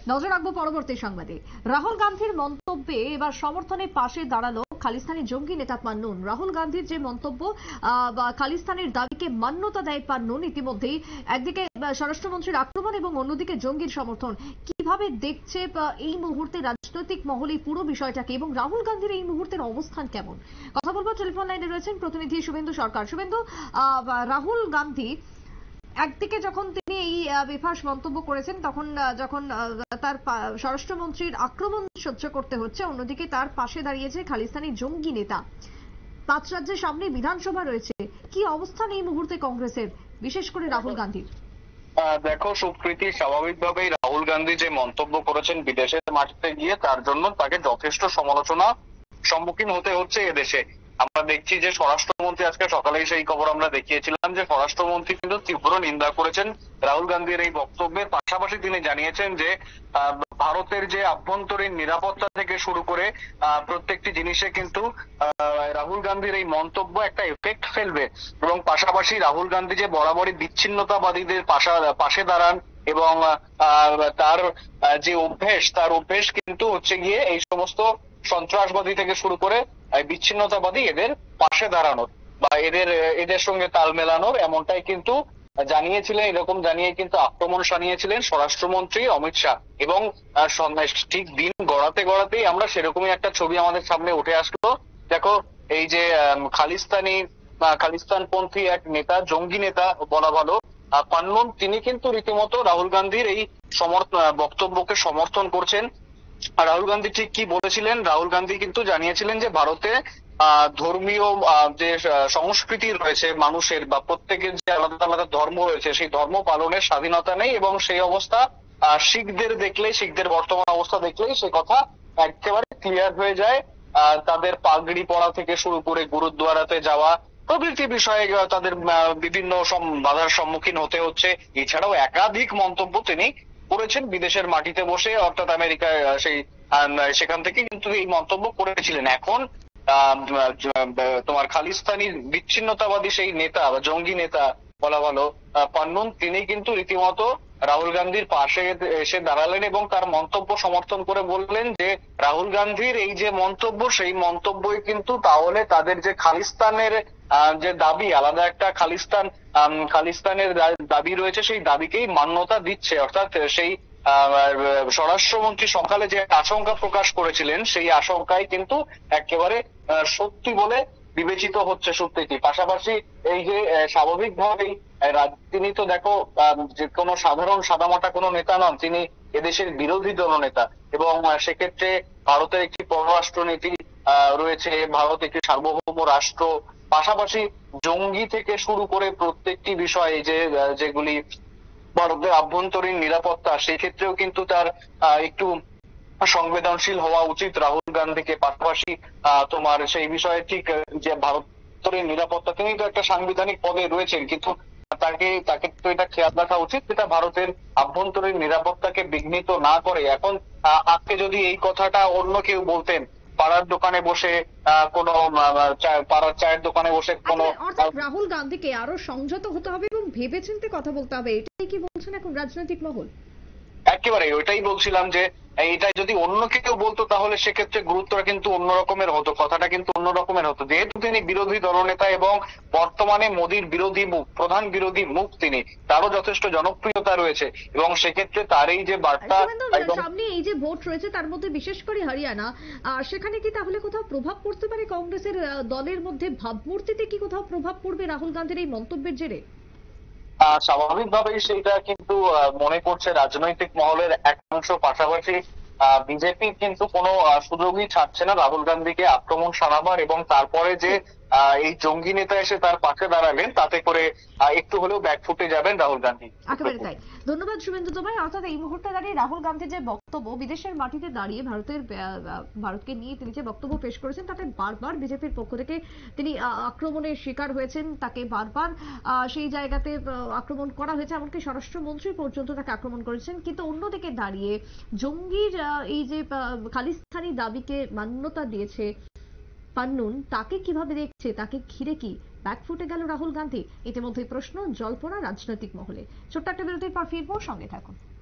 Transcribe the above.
নজর রাখবো পরবর্তী সংবাদে। রাহুল গান্ধীর মন্তব্যে এবার সমর্থনের পাশে দাঁড়ালো খালিস্তানি জঙ্গি নেতা পান্নুন। রাহুল গান্ধীর যে মন্তব্য খালিস্তানের দাবিকে মান্যতা দেয় পান্নুন, ইতিমধ্যেই একদিকে স্বরাষ্ট্রমন্ত্রীর আক্রমণ এবং অন্যদিকে জঙ্গির সমর্থন। কিভাবে দেখছে এই মুহূর্তে রাজনৈতিক মহলে পুরো বিষয়টাকে, এবং রাহুল গান্ধীর এই মুহূর্তের অবস্থান কেমন? কথা বলবো, টেলিফোন লাইনে রয়েছেন প্রতিনিধি শুভেন্দু সরকার। শুভেন্দু, রাহুল গান্ধী একদিকে যখন তিনি এই বেফাঁস মন্তব্য করেছেন, তখন যখন তার স্বরাষ্ট্রমন্ত্রীর আক্রমণ সহ্য করতে হচ্ছে, অন্যদিকে তার পাশে দাঁড়িয়েছে খালিস্তানি জঙ্গি নেতা। 5 রাজ্যের সামনে বিধানসভা রয়েছে, কি অবস্থান এই মুহূর্তে কংগ্রেসের, বিশেষ করে রাহুল গান্ধীর? দেখো সুপ্রীতি, স্বাভাবিকভাবেই রাহুল গান্ধী যে মন্তব্য করেছেন বিদেশের মাটিতে গিয়ে, তার জন্য তাকে যথেষ্ট সমালোচনা সম্মুখীন হতে হচ্ছে এদেশে। আমরা দেখছি যে স্বরাষ্ট্রমন্ত্রী, আজকে সকালেই সেই খবর আমরা দেখিয়েছিলাম যে স্বরাষ্ট্রমন্ত্রী কিন্তু তীব্র নিন্দা করেছেন রাহুল গান্ধীর এই বক্তব্যের। পাশাপাশি তিনি জানিয়েছেন যে ভারতের যে আভ্যন্তরীণ নিরাপত্তা থেকে শুরু করে প্রত্যেকটি জিনিসে কিন্তু রাহুল গান্ধীর এই মন্তব্য একটা এফেক্ট ফেলবে। এবং পাশাপাশি রাহুল গান্ধী যে বরাবরই বিচ্ছিন্নতাবাদীদের পাশে দাঁড়ান এবং তার যে তার অভ্যেস কিন্তু হচ্ছে গিয়ে এই সমস্ত সন্ত্রাসবাদী থেকে শুরু করে বিচ্ছিন্নতাবাদী এদের পাশে দাঁড়ানোর বা এদের সঙ্গে তাল মেলানোর, এমনটাই কিন্তু জানিয়েছিলেন। এরকম জানিয়ে কিন্তু আক্রমণ শানিয়েছিলেন স্বরাষ্ট্রমন্ত্রী অমিত শাহ। এবং ঠিক দিন গড়াতেই আমরা সেরকমই একটা ছবি আমাদের সামনে উঠে আসলো। দেখো, এই যে খালিস্তানপন্থী এক নেতা, জঙ্গি নেতা বলা ভালো, পান্নুন, তিনি কিন্তু রীতিমতো রাহুল গান্ধীর এই বক্তব্যকে সমর্থন করছেন। রাহুল গান্ধী ঠিক কি বলেছিলেন? রাহুল গান্ধী কিন্তু জানিয়েছিলেন যে ভারতে ধর্মীয় যে সংস্কৃতি রয়েছে মানুষের, বা প্রত্যেকের যে আলাদা আলাদা ধর্ম রয়েছে, সেই ধর্ম পালনের স্বাধীনতা নেই। এবং সেই অবস্থা শিখদের বর্তমান অবস্থা দেখলেই সে কথা একেবারে ক্লিয়ার হয়ে যায়। তাদের পাগড়ি পরা থেকে শুরু করে গুরুদ্বারাতে যাওয়া প্রভৃতি বিষয়ে তাদের বিভিন্ন বাধার সম্মুখীন হতে হচ্ছে। এছাড়াও একাধিক মন্তব্য তিনি করেছেন বিদেশের মাটিতে বসে, অর্থাৎ আমেরিকায়, সেখান থেকে কিন্তু এই মন্তব্য করেছিলেন। এখন তোমার খালিস্তানি বিচ্ছিন্নতাবাদী সেই নেতা বা জঙ্গি নেতা বলা ভালো, পান্নুন, তিনি কিন্তু রীতিমতো রাহুল গান্ধীর পাশে এসে দাঁড়ালেন এবং তার মন্তব্য সমর্থন করে বললেন যে রাহুল গান্ধীর এই যে মন্তব্য, সেই মন্তব্যই কিন্তু তাহলে তাদের যে খালিস্তানের যে দাবি, আলাদা একটা খালিস্তানের দাবি রয়েছে, সেই দাবিকেই মান্যতা দিচ্ছে। অর্থাৎ সেই স্বরাষ্ট্রমন্ত্রী সকালে যে আশঙ্কা প্রকাশ করেছিলেন, সেই আশঙ্কাই কিন্তু একেবারে সত্যি বলে বিবেচিত হচ্ছে সত্যি। পাশাপাশি এই যে স্বাভাবিকভাবেই তিনি তো দেখো যে কোনো সাধারণ সাদামাটা কোনো নেতা নন, তিনি এদেশের বিরোধী দলনেতা। এবং সেক্ষেত্রে ভারতের একটি পররাষ্ট্র নীতি রয়েছে, ভারত একটি সার্বভৌম রাষ্ট্র। পাশাপাশি জঙ্গি থেকে শুরু করে প্রত্যেকটি বিষয়ে যেগুলি ভারতের আভ্যন্তরীণ নিরাপত্তা, সেই ক্ষেত্রেও কিন্তু তার একটু সংবেদনশীল হওয়া উচিত রাহুল গান্ধীকে। পাশাপাশি তোমার সেই বিষয়ে ঠিক যে ভারতের নিরাপত্তা, তিনি তো একটা সাংবিধানিক পদে রয়েছেন, কিন্তু তাকে তো এটা খেয়াল রাখা উচিত যেটা ভারতের আভ্যন্তরীণ নিরাপত্তাকে বিঘ্নিত না করে। এখন আজকে যদি এই কথাটা অন্য কেউ বলতেন, পাড়ার দোকানে বসে কোনো পাড়ার চায়ের দোকানে বসে কোনো, অর্থাৎ রাহুল গান্ধীকে আরো সংযত হতে হবে এবং ভেবেচিন্তে কথা বলতে হবে, এটাই কি বলছেন এখন রাজনৈতিক মহল? একেবারে ওইটাই বলছিলাম যে এটা যদি অন্য কেউ বলতো তাহলে সেক্ষেত্রে গুরুত্বটা কিন্তু অন্য রকমের হতো, কথাটা কিন্তু অন্য রকমের হতো। যেহেতু তিনি বিরোধী দলনেতা এবং বর্তমানে মোদির বিরোধী মুখ, প্রধান বিরোধী মুখ তিনি, তারও যথেষ্ট জনপ্রিয়তা রয়েছে। এবং সেক্ষেত্রে তার এই যে বার্তা, সামনে এই যে ভোট রয়েছে তার মধ্যে বিশেষ করে হরিয়ানা, সেখানে কি তাহলে কোথাও প্রভাব পড়তে পারে কংগ্রেসের দলের মধ্যে? ভাবমূর্তিতে কি কোথাও প্রভাব পড়বে রাহুল গান্ধীর এই মন্তব্যের জেরে? স্বাভাবিকভাবেই সেটা কিন্তু মনে করছে রাজনৈতিক মহলের একাংশ। পাশাপাশি বিজেপি কিন্তু কোনো সুযোগই ছাড়ছে না রাহুল গান্ধীকে আক্রমণ শানাবার। এবং তারপরে যে এই জঙ্গি নেতা এসে তার পাশে দাঁড়ালেন, তাতে করে একটু হলেও ব্যাকফুটে যাবেন রাহুল গান্ধী। একেবারে তাই। ধন্যবাদ শুভেন্দু তোমায়। অর্থাৎ এই মুহূর্তে দাঁড়িয়ে রাহুল গান্ধীর যে বক্তব্য, বিদেশের মাটিতে দাঁড়িয়ে ভারতকে নিয়ে তিনি যে বক্তব্য পেশ করেছেন, তাতে বারবার বিজেপির পক্ষ থেকে তিনি আক্রমণের শিকার হয়েছেন। তাকে বারবার সেই জায়গাতে আক্রমণ করা হয়েছে, এমনকি স্বরাষ্ট্রমন্ত্রী পর্যন্ত তাকে আক্রমণ করেছেন। কিন্তু অন্যদিকে দাঁড়িয়ে জঙ্গির এই যে খালিস্তানি দাবিকে মান্যতা দিয়েছে পান্নুন, তাকে কিভাবে দেখছে, তাকে ঘিরে কি ব্যাকফুটে গেল রাহুল গান্ধী? ইতিমধ্যে প্রশ্ন জল্পনা রাজনৈতিক মহলে। ছোট্ট একটা বিরতির পর ফিরবো, সঙ্গে থাকুন।